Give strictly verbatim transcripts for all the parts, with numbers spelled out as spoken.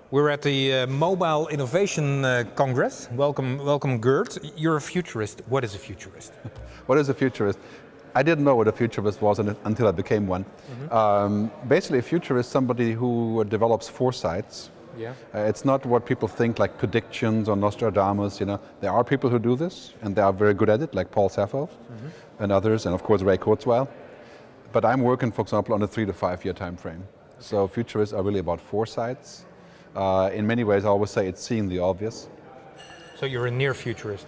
We're at the uh, Mobile Innovation uh, Congress. Welcome, welcome, Gert. You're a futurist. What is a futurist? What is a futurist? I didn't know what a futurist was until I became one. Mm-hmm. um, basically, a futurist is somebody who develops foresights. Yeah. Uh, it's not what people think, like predictions or Nostradamus. You know, there are people who do this, and they are very good at it, like Paul Sappho mm-hmm. and others, and of course Ray Kurzweil. But I'm working, for example, on a three to five year time frame. Okay. So futurists are really about foresights. Uh, in many ways, I always say it's seeing the obvious. So you're a near futurist.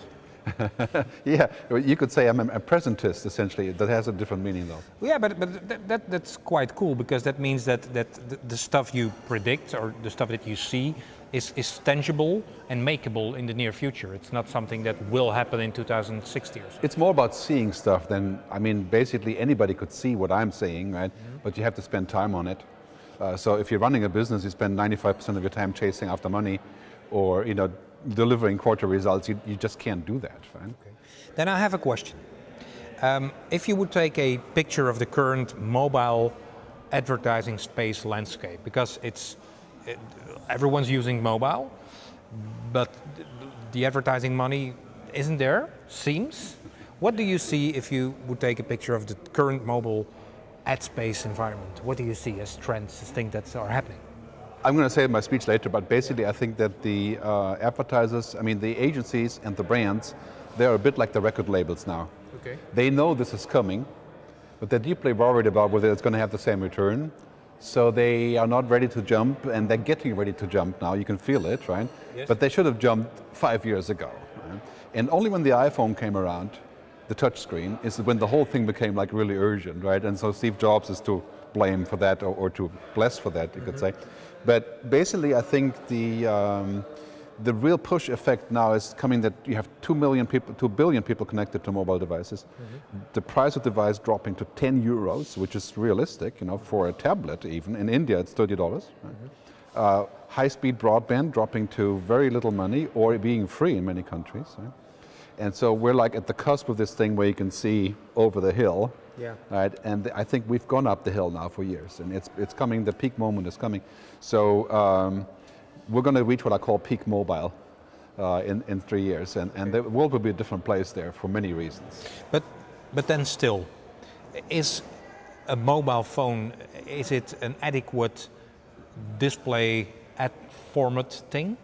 Yeah, you could say I'm a presentist, essentially. That has a different meaning, though. Yeah, but, but that, that, that's quite cool, because that means that, that the, the stuff you predict, or the stuff that you see, is, is tangible and makeable in the near future. It's not something that will happen in two thousand sixty or so. It's more about seeing stuff than, I mean, basically anybody could see what I'm saying, right? Mm-hmm. But you have to spend time on it. Uh, so if you're running a business, you spend ninety-five percent of your time chasing after money, or, you know, delivering quarter results. You, you just can't do that, right? Okay. Then I have a question. Um, if you would take a picture of the current mobile advertising space landscape, because it's it, everyone's using mobile, but the advertising money isn't there, seems. What do you see if you would take a picture of the current mobile ad space environment? What do you see as trends, as things that are happening? I'm going to say it in my speech later, but basically I think that the uh, advertisers, I mean the agencies and the brands, they're a bit like the record labels now. Okay. They know this is coming, but they're deeply worried about whether it's going to have the same return. So they are not ready to jump, and they're getting ready to jump now. You can feel it, right? Yes. But they should have jumped five years ago. Right? And only when the iPhone came around, the touch screen, is when the whole thing became like really urgent, right? And so Steve Jobs is to blame for that, or, or to bless for that, you mm-hmm. could say. But basically, I think the um, the real push effect now is coming that you have two million people, two billion people connected to mobile devices. Mm-hmm. The price of the device dropping to ten euros, which is realistic, you know, for a tablet even. In India, it's thirty dollars. Right? Mm-hmm. uh, high-speed broadband dropping to very little money, or being free in many countries. Right? And so we're like at the cusp of this thing where you can see over the hill. Yeah. Right, and I think we've gone up the hill now for years, and it's it's coming. The peak moment is coming. So um, we're going to reach what I call peak mobile uh, in in three years, and and the world will be a different place there for many reasons. But but then still, is a mobile phone, is it an adequate display ad format thing?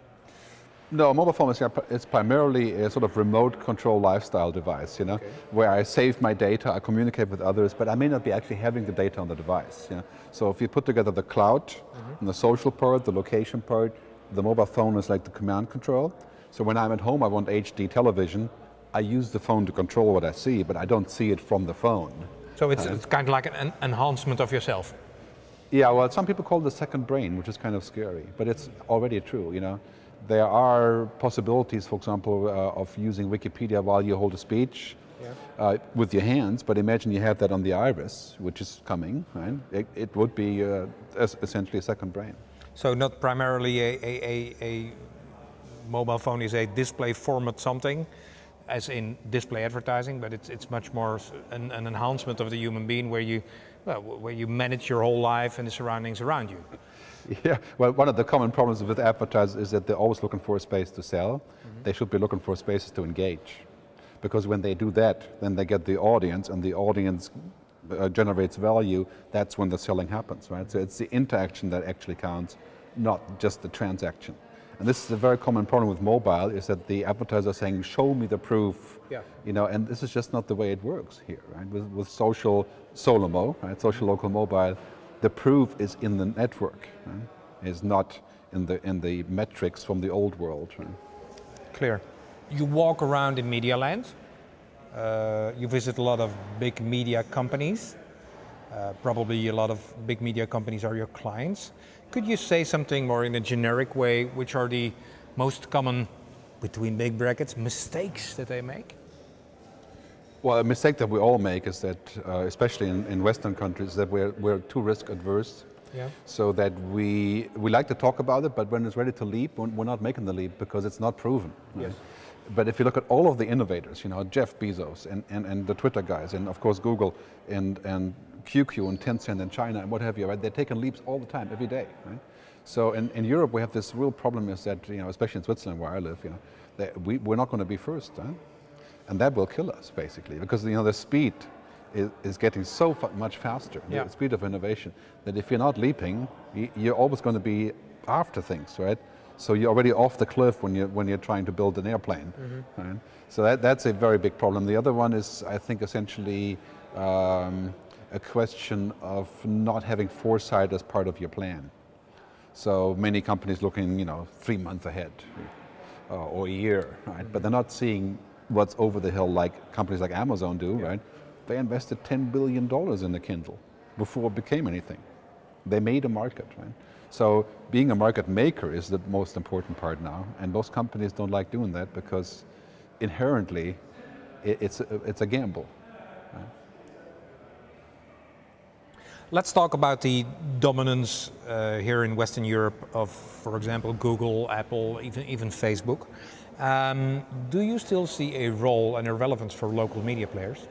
No, a mobile phone is it's primarily a sort of remote control lifestyle device, you know, okay. where I save my data, I communicate with others, but I may not be actually having the data on the device. You know? So if you put together the cloud, mm-hmm. and the social part, the location part, the mobile phone is like the command control. So when I'm at home, I want H D television. I use the phone to control what I see, but I don't see it from the phone. So it's, uh, it's kind of like an enhancement of yourself. Yeah, well, some people call it the second brain, which is kind of scary, but it's already true, you know. There are possibilities, for example, uh, of using Wikipedia while you hold a speech yeah. uh, with your hands, but imagine you have that on the iris, which is coming, right? It, it would be uh, essentially a second brain. So not primarily a, a, a, a mobile phone is a display format something, as in display advertising, but it's, it's much more an, an enhancement of the human being where you, well, where you manage your whole life and the surroundings around you. Yeah, well, one of the common problems with advertisers is that they're always looking for a space to sell. Mm-hmm. They should be looking for spaces to engage. Because when they do that, then they get the audience, and the audience uh, generates value. That's when the selling happens, right? So it's the interaction that actually counts, not just the transaction. And this is a very common problem with mobile, is that the advertisers are saying, show me the proof. Yeah. You know, and this is just not the way it works here, right? With, with social Solomo, right? Social local mobile, the proof is in the network, right? Is not in the in the metrics from the old world. Right? Clear. You walk around in media land. Uh, you visit a lot of big media companies. Uh, probably a lot of big media companies are your clients. Could you say something more in a generic way? Which are the most common, between big brackets, mistakes that they make? Well, a mistake that we all make is that, uh, especially in, in Western countries, that we're, we're too risk adverse. Yeah. So that we we like to talk about it, but when it's ready to leap, we're not making the leap because it's not proven. Right? Yes. But if you look at all of the innovators, you know, Jeff Bezos and, and, and the Twitter guys, and of course Google and, and Q Q and Tencent in China and what have you, right? They're taking leaps all the time, every day, right? So in, in Europe, we have this real problem is that, you know, especially in Switzerland where I live, you know, that we, we're not going to be first, huh? And that will kill us, basically, because, you know, the speed is, is getting so fa much faster, yeah. the speed of innovation, that if you're not leaping, you, you're always going to be after things, right? So you're already off the cliff when you're, when you're trying to build an airplane, mm-hmm. right? So that, that's a very big problem. The other one is, I think, essentially um, a question of not having foresight as part of your plan. So many companies looking, you know, three months ahead uh, or a year, right? Mm-hmm. But they're not seeing what's over the hill like companies like Amazon do, yeah. right? They invested ten billion dollars in the Kindle before it became anything. They made a market, right? So being a market maker is the most important part now, and most companies don't like doing that because inherently it, it's, a, it's a gamble. Right? Let's talk about the dominance uh, here in Western Europe of, for example, Google, Apple, even, even Facebook. Um, do you still see a role and a relevance for local media players?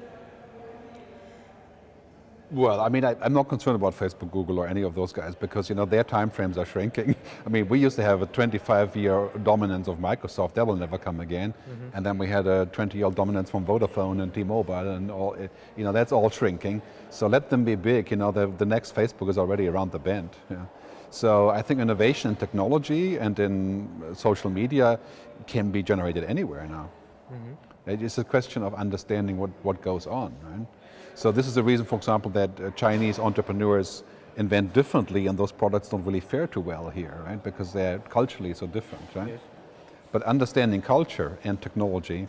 Well, I mean, I, I'm not concerned about Facebook, Google, or any of those guys because, you know, their time frames are shrinking. I mean, we used to have a twenty-five year dominance of Microsoft. That will never come again. Mm-hmm. And then we had a twenty year dominance from Vodafone and T-Mobile, and all. You know, that's all shrinking. So let them be big. You know, the, the next Facebook is already around the bend. Yeah. So I think innovation in technology and in social media can be generated anywhere now. Mm-hmm. It's a question of understanding what, what goes on, right? So this is the reason, for example, that uh, Chinese entrepreneurs invent differently and those products don't really fare too well here, right? Because they're culturally so different, right? Yes. But understanding culture and technology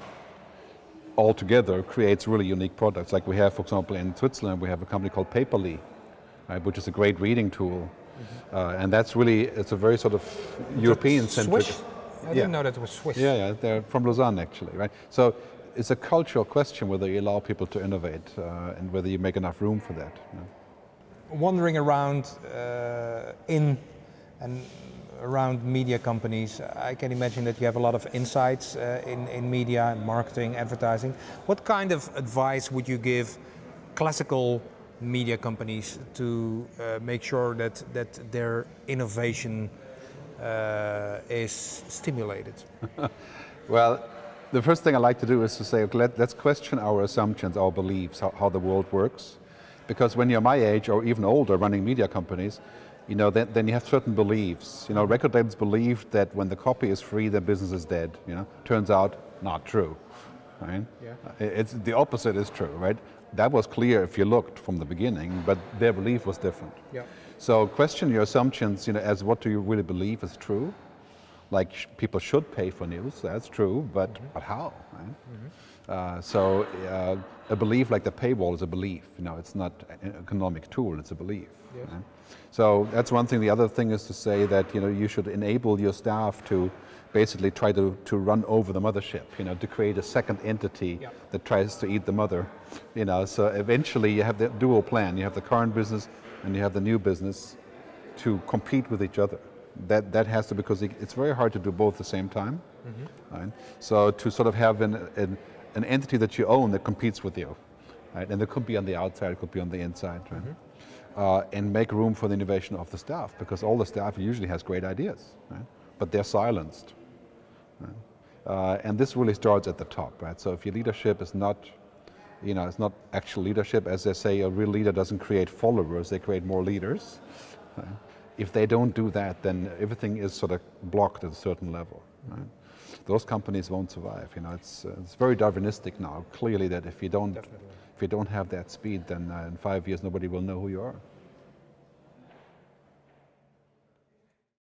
all together creates really unique products. Like we have, for example, in Switzerland, we have a company called Paperly, right, which is a great reading tool. Mm-hmm. uh, and that's really, it's a very sort of European-centric. Swiss? I yeah. didn't know that it was Swiss. Yeah, yeah, they're from Lausanne actually, right? So it's a cultural question whether you allow people to innovate uh, and whether you make enough room for that. You know? Wandering around uh, in and around media companies, I can imagine that you have a lot of insights uh, in, in media, marketing, advertising. What kind of advice would you give classical media companies to uh, make sure that, that their innovation uh, is stimulated? Well, the first thing I like to do is to say, okay, let, let's question our assumptions, our beliefs, how, how the world works. Because when you're my age or even older running media companies, you know, then, then you have certain beliefs. You know, record labels believe that when the copy is free, their business is dead. You know, turns out not true, right? Yeah. It's the opposite is true, right? That was clear if you looked from the beginning, but their belief was different. Yeah. So question your assumptions, you know, as what do you really believe is true? Like sh people should pay for news, that's true, but, mm-hmm. but how? Right? Mm-hmm. uh, so uh, a belief like the paywall is a belief, you know, it's not an economic tool, it's a belief. Yes. Right? So that's one thing. The other thing is to say that, you know, you should enable your staff to basically try to, to run over the mothership, you know, to create a second entity yeah. that tries to eat the mother, you know, so eventually you have the dual plan, you have the current business and you have the new business to compete with each other. That, that has to, because it's very hard to do both at the same time. Mm-hmm. Right? So to sort of have an, an, an entity that you own that competes with you, right? And it could be on the outside, it could be on the inside, right? Mm-hmm. uh, and make room for the innovation of the staff, because all the staff usually has great ideas, right? But they're silenced. Right? Uh, and this really starts at the top, right? So if your leadership is not, you know, it's not actual leadership, as they say, a real leader doesn't create followers, they create more leaders. Right? If they don't do that, then everything is sort of blocked at a certain level. Right? Those companies won't survive. You know, it's uh, it's very Darwinistic now. Clearly, that if you don't Definitely. if you don't have that speed, then uh, in five years nobody will know who you are.